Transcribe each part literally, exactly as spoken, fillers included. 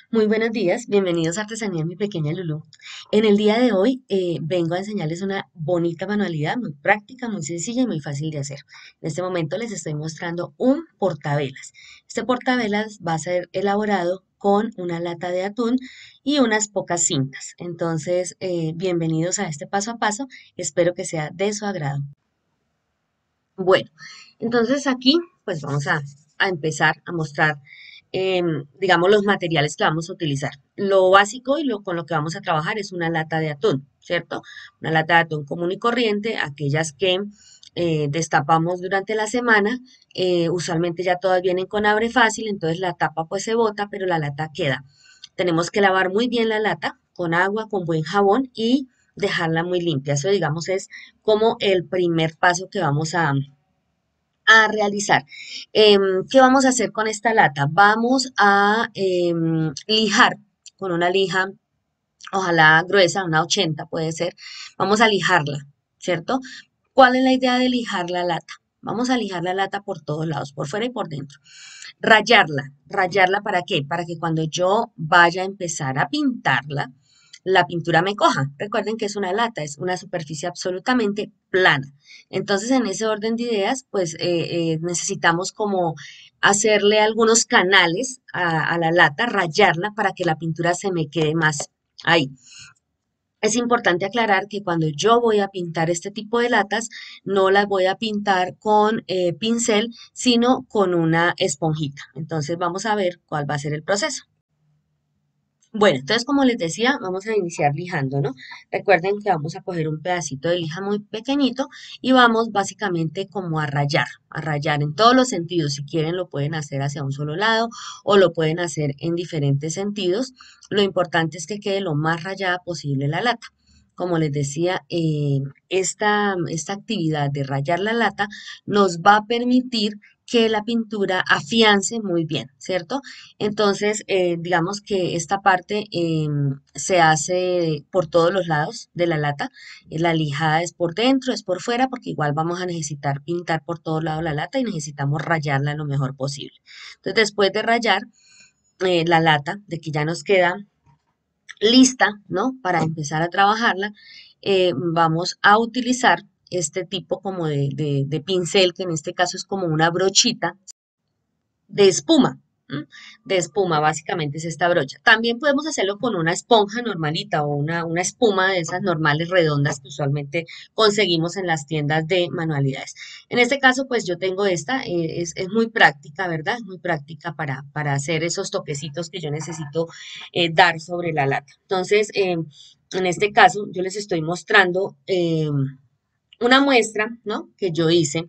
Muy buenos días, bienvenidos a Artesanía Mi Pequeña Lulú. En el día de hoy eh, vengo a enseñarles una bonita manualidad muy práctica, muy sencilla y muy fácil de hacer. En este momento les estoy mostrando un portavelas. Este portavelas va a ser elaborado con una lata de atún y unas pocas cintas. Entonces, eh, bienvenidos a este paso a paso. Espero que sea de su agrado. Bueno, entonces aquí pues vamos a, a empezar a mostrar, em, digamos, los materiales que vamos a utilizar. Lo básico y lo con lo que vamos a trabajar es una lata de atún, ¿cierto? Una lata de atún común y corriente, aquellas que eh, destapamos durante la semana. Eh, usualmente ya todas vienen con abre fácil, entonces la tapa pues se bota, pero la lata queda. Tenemos que lavar muy bien la lata con agua, con buen jabón y dejarla muy limpia. Eso, digamos, es como el primer paso que vamos a, a realizar. Em, ¿qué vamos a hacer con esta lata? Vamos a em, lijar con una lija, ojalá gruesa, una ochenta puede ser. Vamos a lijarla, ¿cierto? ¿Cuál es la idea de lijar la lata? Vamos a lijar la lata por todos lados, por fuera y por dentro. Rayarla. ¿Rayarla para qué? Para que cuando yo vaya a empezar a pintarla, la pintura me coja. Recuerden que es una lata, es una superficie absolutamente plana. Entonces, en ese orden de ideas, pues eh, eh, necesitamos como hacerle algunos canales a, a la lata, rayarla para que la pintura se me quede más ahí. Es importante aclarar que cuando yo voy a pintar este tipo de latas, no las voy a pintar con eh, pincel, sino con una esponjita. Entonces vamos a ver cuál va a ser el proceso. Bueno, entonces como les decía, vamos a iniciar lijando, ¿no? Recuerden que vamos a coger un pedacito de lija muy pequeñito y vamos básicamente como a rayar, a rayar en todos los sentidos. Si quieren lo pueden hacer hacia un solo lado o lo pueden hacer en diferentes sentidos. Lo importante es que quede lo más rayada posible la lata. Como les decía, eh, esta, esta actividad de rayar la lata nos va a permitir que la pintura afiance muy bien, ¿cierto? Entonces, eh, digamos que esta parte em, se hace por todos los lados de la lata. Eh, La lijada es por dentro, es por fuera, porque igual vamos a necesitar pintar por todos lados la lata y necesitamos rayarla lo mejor posible. Entonces, después de rayar eh, la lata, de que ya nos queda lista, ¿no? Para empezar a trabajarla, eh, vamos a utilizar este tipo como de, de de pincel, que en este caso es como una brochita de espuma, ¿m? De espuma, básicamente es esta brocha. También podemos hacerlo con una esponja normalita o una, una espuma de esas normales redondas que usualmente conseguimos en las tiendas de manualidades. En este caso, pues yo tengo esta, eh, es, es muy práctica, ¿verdad? Es muy práctica para, para hacer esos toquecitos que yo necesito eh, dar sobre la lata. Entonces, eh, en este caso, yo les estoy mostrando eh, una muestra, ¿no? Que yo hice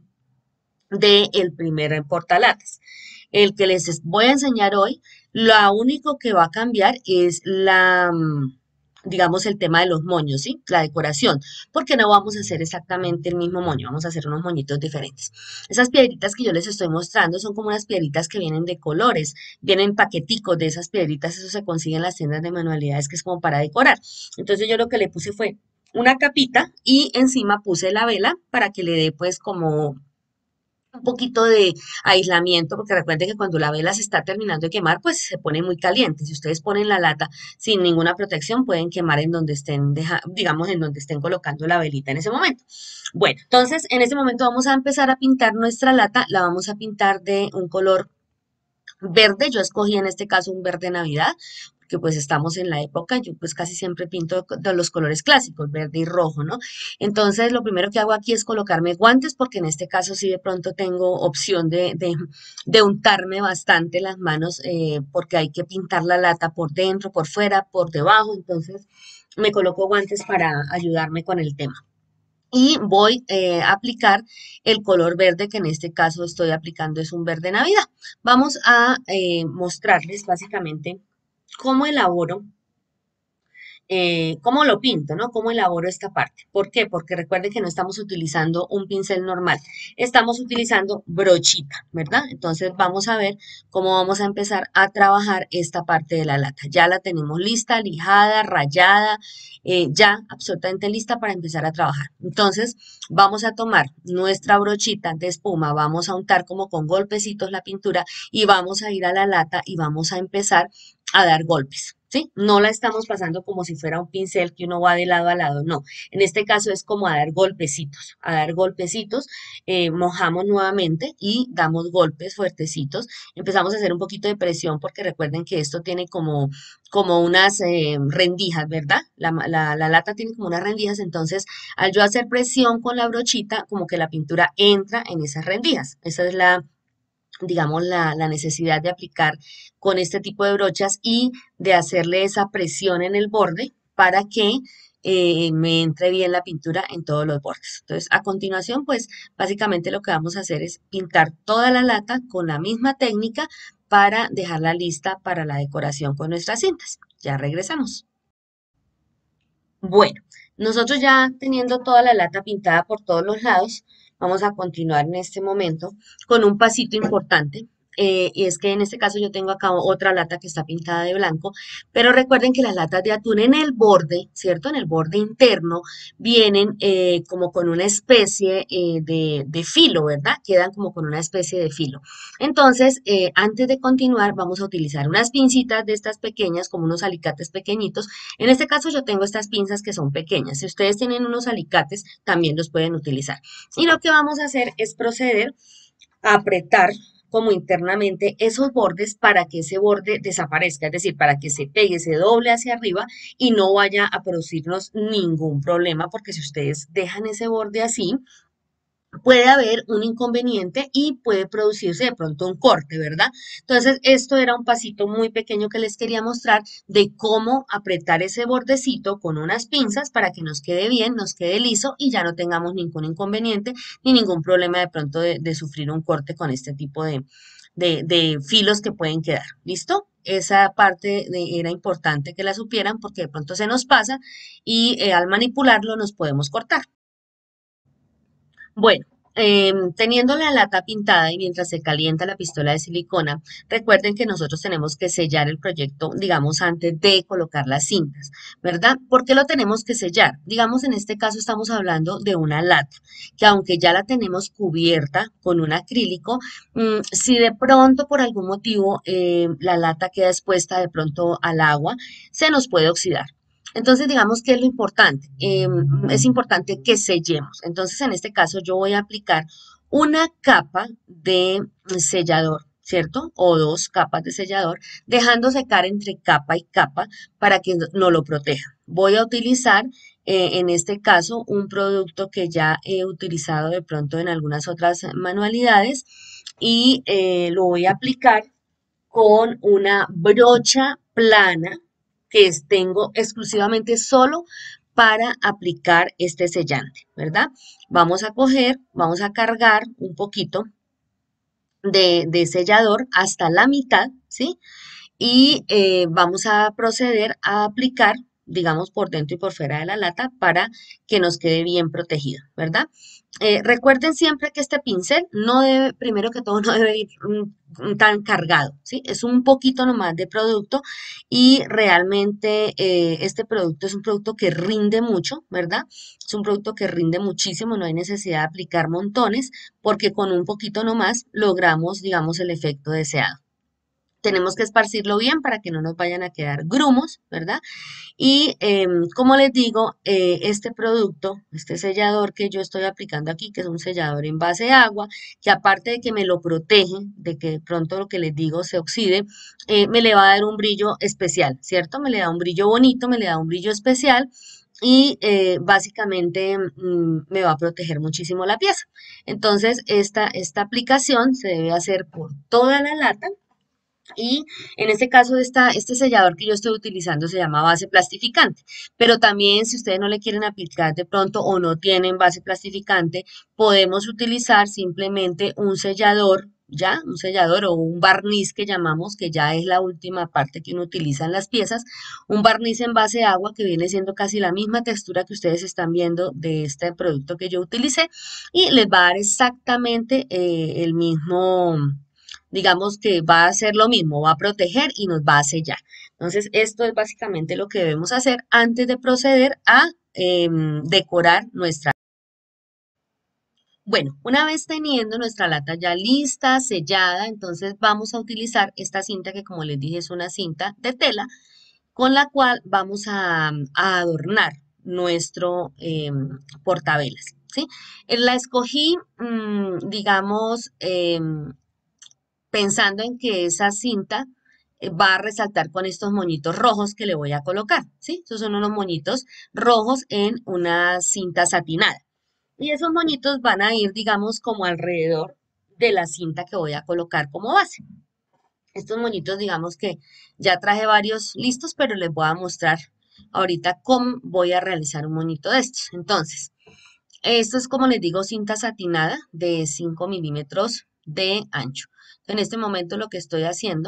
de el primer portalatas. El que les voy a enseñar hoy, lo único que va a cambiar es la, mm, digamos, el tema de los moños, ¿sí? La decoración, porque no vamos a hacer exactamente el mismo moño, vamos a hacer unos moñitos diferentes. Esas piedritas que yo les estoy mostrando son como unas piedritas que vienen de colores, vienen paqueticos de esas piedritas, eso se consigue en las tiendas de manualidades, que es como para decorar. Entonces yo lo que le puse fue una capita y encima puse la vela para que le dé pues como un poquito de aislamiento, porque recuerden que cuando la vela se está terminando de quemar, pues se pone muy caliente. Si ustedes ponen la lata sin ninguna protección, pueden quemar en donde estén, deja- digamos, en donde estén colocando la velita en ese momento. Bueno, entonces en ese momento vamos a empezar a pintar nuestra lata, la vamos a pintar de un color verde. Yo escogí en este caso un verde Navidad, porque pues estamos en la época, yo pues casi siempre pinto de los colores clásicos, verde y rojo, ¿no? Entonces lo primero que hago aquí es colocarme guantes, porque en este caso sí de pronto tengo opción de, de, de untarme bastante las manos, eh, porque hay que pintar la lata por dentro, por fuera, por debajo, entonces me coloco guantes para ayudarme con el tema. Y voy eh, a aplicar el color verde, que en este caso estoy aplicando es un verde Navidad. Vamos a eh, mostrarles básicamente cómo elaboro, eh, cómo lo pinto, ¿no? Cómo elaboro esta parte. ¿Por qué? Porque recuerden que no estamos utilizando un pincel normal, estamos utilizando brochita, ¿verdad? Entonces vamos a ver cómo vamos a empezar a trabajar esta parte de la lata. Ya la tenemos lista, lijada, rayada, eh, ya absolutamente lista para empezar a trabajar. Entonces vamos a tomar nuestra brochita de espuma, vamos a untar como con golpecitos la pintura y vamos a ir a la lata y vamos a empezar a dar golpes, ¿sí? No la estamos pasando como si fuera un pincel que uno va de lado a lado, no. En este caso es como a dar golpecitos, a dar golpecitos, eh, mojamos nuevamente y damos golpes fuertecitos. Empezamos a hacer un poquito de presión porque recuerden que esto tiene como, como unas eh, rendijas, ¿verdad? La, la, la lata tiene como unas rendijas, entonces al yo hacer presión con la brochita, como que la pintura entra en esas rendijas. Esa es la digamos, la, la necesidad de aplicar con este tipo de brochas y de hacerle esa presión en el borde para que eh, me entre bien la pintura en todos los bordes. Entonces, a continuación, pues básicamente lo que vamos a hacer es pintar toda la lata con la misma técnica para dejarla lista para la decoración con nuestras cintas. Ya regresamos. Bueno, nosotros ya teniendo toda la lata pintada por todos los lados, vamos a continuar en este momento con un pasito importante. Eh, y es que en este caso yo tengo acá otra lata que está pintada de blanco, pero recuerden que las latas de atún en el borde, ¿cierto? En el borde interno vienen eh, como con una especie eh, de, de filo, ¿verdad? Quedan como con una especie de filo. Entonces, eh, antes de continuar, vamos a utilizar unas pincitas de estas pequeñas, como unos alicates pequeñitos. En este caso yo tengo estas pinzas que son pequeñas. Si ustedes tienen unos alicates, también los pueden utilizar. Y lo que vamos a hacer es proceder a apretar como internamente esos bordes para que ese borde desaparezca, es decir, para que se pegue, se doble hacia arriba y no vaya a producirnos ningún problema, porque si ustedes dejan ese borde así, puede haber un inconveniente y puede producirse de pronto un corte, ¿verdad? Entonces, esto era un pasito muy pequeño que les quería mostrar de cómo apretar ese bordecito con unas pinzas para que nos quede bien, nos quede liso y ya no tengamos ningún inconveniente ni ningún problema de pronto de, de sufrir un corte con este tipo de, de, de filos que pueden quedar. ¿Listo? Esa parte de- era importante que la supieran porque de pronto se nos pasa y eh, al manipularlo nos podemos cortar. Bueno, em, teniendo la lata pintada y mientras se calienta la pistola de silicona, recuerden que nosotros tenemos que sellar el proyecto, digamos, antes de colocar las cintas, ¿verdad? ¿Por qué lo tenemos que sellar? Digamos, en este caso estamos hablando de una lata, que aunque ya la tenemos cubierta con un acrílico, mm, si de pronto por algún motivo eh, la lata queda expuesta de pronto al agua, se nos puede oxidar. Entonces, digamos que es lo importante. Em, es importante que sellemos. Entonces, en este caso, yo voy a aplicar una capa de sellador, ¿cierto? O dos capas de sellador, dejando secar entre capa y capa para que no no lo proteja. Voy a utilizar, eh, en este caso, un producto que ya he utilizado de pronto en algunas otras manualidades y eh, lo voy a aplicar con una brocha plana que es- tengo exclusivamente solo para aplicar este sellante, ¿verdad? Vamos a coger, vamos a cargar un poquito de, de sellador hasta la mitad, ¿sí? Y eh, vamos a proceder a aplicar, digamos, por dentro y por fuera de la lata para que nos quede bien protegido, ¿verdad? Eh, recuerden siempre que este pincel no debe, primero que todo, no debe ir mm, tan cargado, ¿sí? Es un poquito nomás de producto y realmente eh, este producto es un producto que rinde mucho, ¿verdad? Es un producto que rinde muchísimo, no hay necesidad de aplicar montones porque con un poquito nomás logramos, digamos, el efecto deseado. Tenemos que esparcirlo bien para que no nos vayan a quedar grumos, ¿verdad? Y em, como les digo, eh, este producto, este sellador que yo estoy aplicando aquí, que es un sellador en base a agua, que aparte de que me lo protege, de que de pronto lo que les digo se oxide, eh, me le va a dar un brillo especial, ¿cierto? Me le da un brillo bonito, me le da un brillo especial. Y eh, básicamente mm, me va a proteger muchísimo la pieza. Entonces, esta, esta aplicación se debe hacer por toda la lata y en este caso, esta, este sellador que yo estoy utilizando se llama base plastificante. Pero también si ustedes no le quieren aplicar de pronto o no tienen base plastificante, podemos utilizar simplemente un sellador, ¿ya? Un sellador o un barniz que llamamos, que ya es la última parte que uno utiliza en las piezas. Un barniz en base a agua que viene siendo casi la misma textura que ustedes están viendo de este producto que yo utilicé. Y les va a dar exactamente eh, el mismo digamos que va a hacer lo mismo, va a proteger y nos va a sellar. Entonces, esto es básicamente lo que debemos hacer antes de proceder a em, decorar nuestra. Bueno, una vez teniendo nuestra lata ya lista, sellada, entonces vamos a utilizar esta cinta que como les dije es una cinta de tela con la cual vamos a, a adornar nuestro eh, portavelas, ¿sí? Eh, La escogí, mm, digamos, em, pensando en que esa cinta eh, va a resaltar con estos moñitos rojos que le voy a colocar, ¿sí? Estos son unos moñitos rojos en una cinta satinada. Y esos moñitos van a ir, digamos, como alrededor de la cinta que voy a colocar como base. Estos moñitos, digamos que ya traje varios listos, pero les voy a mostrar ahorita cómo voy a realizar un moñito de estos. Entonces, esto es como les digo, cinta satinada de cinco milímetros de ancho. En este momento lo que estoy haciendo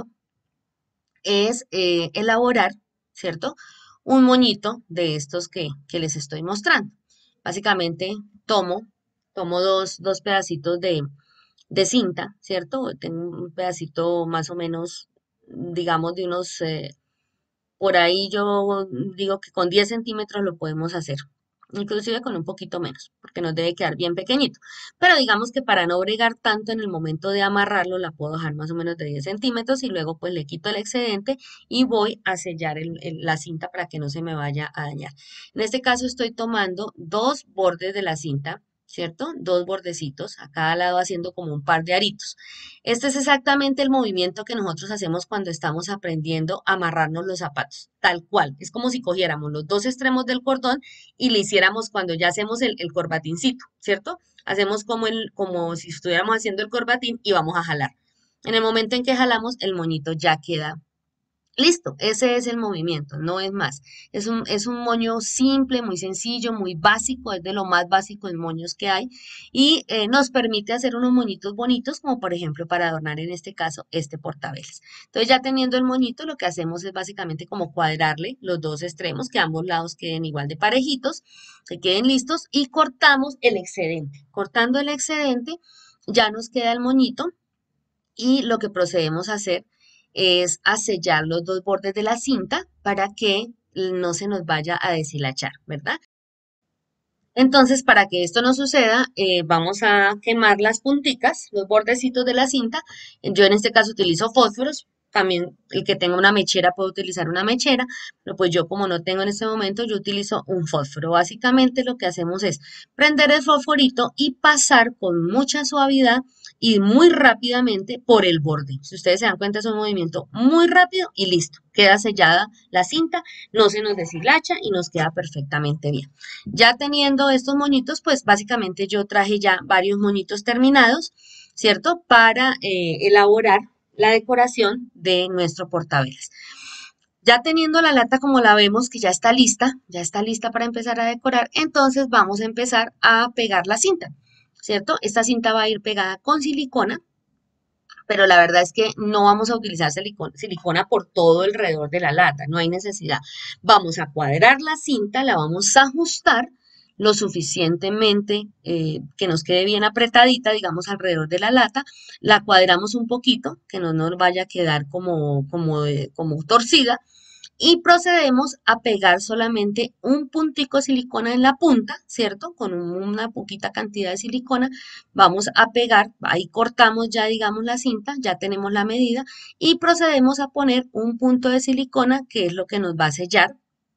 es eh, elaborar, ¿cierto? Un moñito de estos que, que les estoy mostrando. Básicamente tomo, tomo dos, dos pedacitos de, de cinta, ¿cierto? Tengo un pedacito más o menos, digamos, de unos, eh, por ahí yo digo que con diez centímetros lo podemos hacer, inclusive con un poquito menos, porque nos debe quedar bien pequeñito. Pero digamos que para no bregar tanto en el momento de amarrarlo, la puedo dejar más o menos de diez centímetros y luego pues le quito el excedente y voy a sellar el- el- la cinta para que no se me vaya a dañar. En este caso estoy tomando dos bordes de la cinta, ¿cierto? Dos bordecitos a cada lado haciendo como un par de aritos. Este es exactamente el movimiento que nosotros hacemos cuando estamos aprendiendo a amarrarnos los zapatos, tal cual. Es como si cogiéramos los dos extremos del cordón y le hiciéramos cuando ya hacemos el, el corbatincito, ¿cierto? Hacemos como, el, como si estuviéramos haciendo el corbatín y vamos a jalar. En el momento en que jalamos, el moñito ya queda listo, ese es el movimiento, no es más. Es un, es un moño simple, muy sencillo, muy básico, es de lo más básico en moños que hay y eh, nos permite hacer unos moñitos bonitos, como por ejemplo para adornar en este caso este portavelas. Entonces ya teniendo el moñito, lo que hacemos es básicamente como cuadrarle los dos extremos, que ambos lados queden igual de parejitos, que queden listos y cortamos el excedente. Cortando el excedente, ya nos queda el moñito y lo que procedemos a hacer es a sellar los dos bordes de la cinta para que no se nos vaya a deshilachar, ¿verdad? Entonces, para que esto no suceda, eh, vamos a quemar las punticas, los bordecitos de la cinta. Yo en este caso utilizo fósforos. También el que tenga una mechera puede utilizar una mechera, pero pues yo como no tengo en este momento, yo utilizo un fósforo. Básicamente lo que hacemos es prender el fosforito y pasar con mucha suavidad y muy rápidamente por el borde. Si ustedes se dan cuenta, es un movimiento muy rápido y listo. Queda sellada la cinta, no se nos deshilacha y nos queda perfectamente bien. Ya teniendo estos moñitos, pues básicamente yo traje ya varios moñitos terminados, ¿cierto? Para eh, elaborar la decoración de nuestro portavelas. Ya teniendo la lata como la vemos que ya está lista, ya está lista para empezar a decorar, entonces vamos a empezar a pegar la cinta, ¿cierto? Esta cinta va a ir pegada con silicona, pero la verdad es que no vamos a utilizar silicona, silicona por todo alrededor de la lata, no hay necesidad. Vamos a cuadrar la cinta, la vamos a ajustar lo suficientemente eh, que nos quede bien apretadita, digamos, alrededor de la lata, la cuadramos un poquito, que no nos vaya a quedar como, como, de- como torcida, y procedemos a pegar solamente un puntico de silicona en la punta, ¿cierto? Con un- una poquita cantidad de silicona vamos a pegar, ahí cortamos ya digamos la cinta, ya tenemos la medida y procedemos a poner un punto de silicona que es lo que nos va a sellar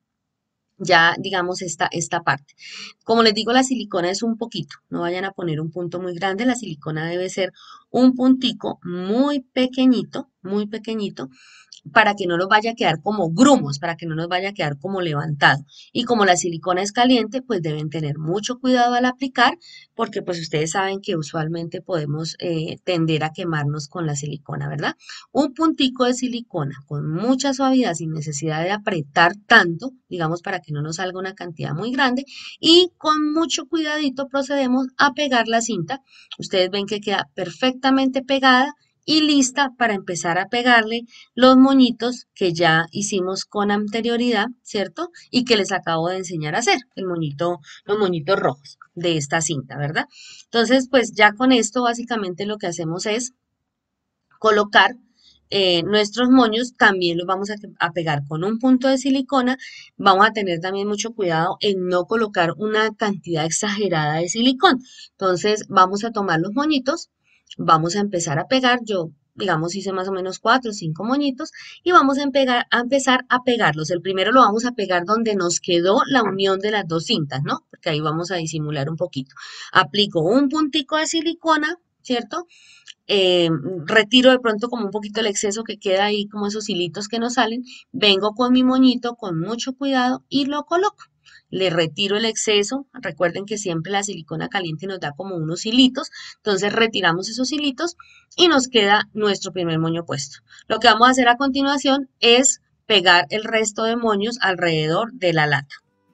ya digamos esta, esta parte. Como les digo, la silicona es un poquito, no vayan a poner un punto muy grande, la silicona debe ser un puntico muy pequeñito, muy pequeñito, para que no nos vaya a quedar como grumos, para que no nos vaya a quedar como levantado. Y como la silicona es caliente, pues deben tener mucho cuidado al aplicar, porque pues ustedes saben que usualmente podemos eh, tender a quemarnos con la silicona, ¿verdad? Un puntico de silicona con mucha suavidad, sin necesidad de apretar tanto, digamos, para que no nos salga una cantidad muy grande, y con mucho cuidadito procedemos a pegar la cinta. Ustedes ven que queda perfectamente pegada y lista para empezar a pegarle los moñitos que ya hicimos con anterioridad, ¿cierto? Y que les acabo de enseñar a hacer, el moñito, los moñitos rojos de esta cinta, ¿verdad? Entonces, pues ya con esto básicamente lo que hacemos es colocar eh, nuestros moños también los vamos a, a pegar con un punto de silicona. Vamos a tener también mucho cuidado en no colocar una cantidad exagerada de silicón. Entonces vamos a tomar los moñitos, vamos a empezar a pegar. Yo, digamos, hice más o menos cuatro o cinco moñitos y vamos a, empegar- a empezar a pegarlos. El primero lo vamos a pegar donde nos quedó la unión de las dos cintas, ¿no? Porque ahí vamos a disimular un poquito. Aplico un puntico de silicona, ¿cierto? eh, Retiro de pronto como un poquito el exceso que queda ahí, como esos hilitos que nos salen, vengo con mi moñito con mucho cuidado y lo coloco. Le retiro el exceso, recuerden que siempre la silicona caliente nos da como unos hilitos, entonces retiramos esos hilitos y nos queda nuestro primer moño puesto. Lo que vamos a hacer a continuación es pegar el resto de moños alrededor de la lata.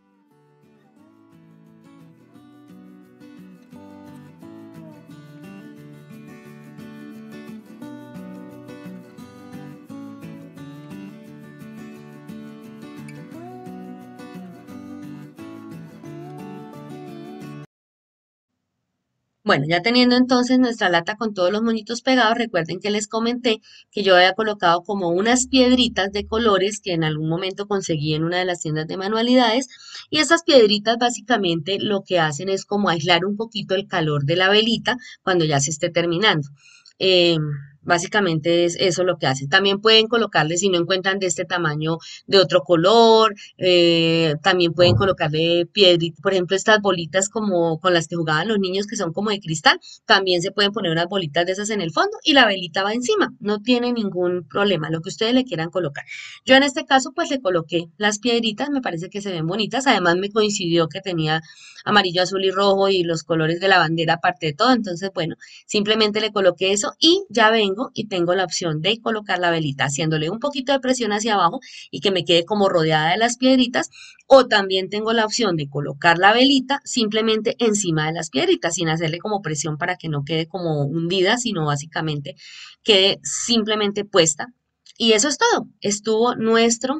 Bueno, ya teniendo entonces nuestra lata con todos los moñitos pegados, recuerden que les comenté que yo había colocado como unas piedritas de colores que en algún momento conseguí en una de las tiendas de manualidades y estas piedritas básicamente lo que hacen es como aislar un poquito el calor de la velita cuando ya se esté terminando. Eh, Básicamente es eso lo que hacen. También pueden colocarle, si no encuentran de este tamaño, de otro color, eh, también pueden colocarle piedritas, por ejemplo, estas bolitas como con las que jugaban los niños que son como de cristal, también se pueden poner unas bolitas de esas en el fondo y la velita va encima, no tiene ningún problema, lo que ustedes le quieran colocar. Yo en este caso pues le coloqué las piedritas, me parece que se ven bonitas, además me coincidió que tenía amarillo, azul y rojo y los colores de la bandera aparte de todo, entonces bueno, simplemente le coloqué eso y ya vengo y tengo la opción de colocar la velita haciéndole un poquito de presión hacia abajo y que me quede como rodeada de las piedritas, o también tengo la opción de colocar la velita simplemente encima de las piedritas, sin hacerle como presión para que no quede como hundida, sino básicamente quede simplemente puesta. Y eso es todo. Estuvo nuestro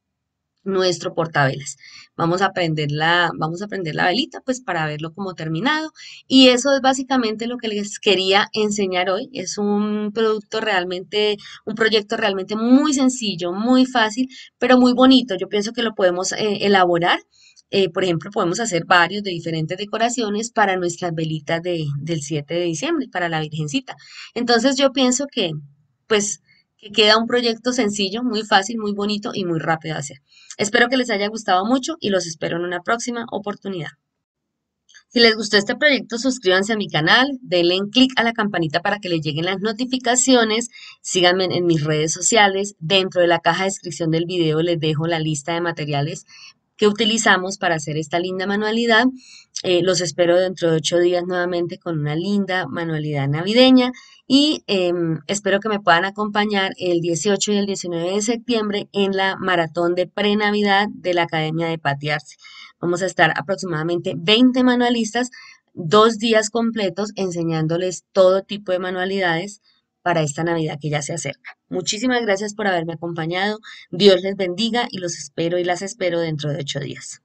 nuestro portavelas. Vamos a prender la, vamos a prender la velita pues para verlo como terminado y eso es básicamente lo que les quería enseñar hoy. Es un producto realmente, un proyecto realmente muy sencillo, muy fácil, pero muy bonito. Yo pienso que lo podemos eh, elaborar. Eh, por ejemplo, podemos hacer varios de diferentes decoraciones para nuestras velitas de, del siete de diciembre, para la Virgencita. Entonces yo pienso que pues que queda un proyecto sencillo, muy fácil, muy bonito y muy rápido de hacer. Espero que les haya gustado mucho y los espero en una próxima oportunidad. Si les gustó este proyecto, suscríbanse a mi canal, denle en clic a la campanita para que les lleguen las notificaciones, síganme en mis redes sociales, dentro de la caja de descripción del video les dejo la lista de materiales que utilizamos para hacer esta linda manualidad. Eh, los espero dentro de ocho días nuevamente con una linda manualidad navideña y eh, espero que me puedan acompañar el dieciocho y el diecinueve de septiembre en la maratón de pre-navidad de la Academia de Pati Arce. Vamos a estar aproximadamente veinte manualistas, dos días completos enseñándoles todo tipo de manualidades para esta Navidad que ya se acerca. Muchísimas gracias por haberme acompañado. Dios les bendiga y los espero y las espero dentro de ocho días.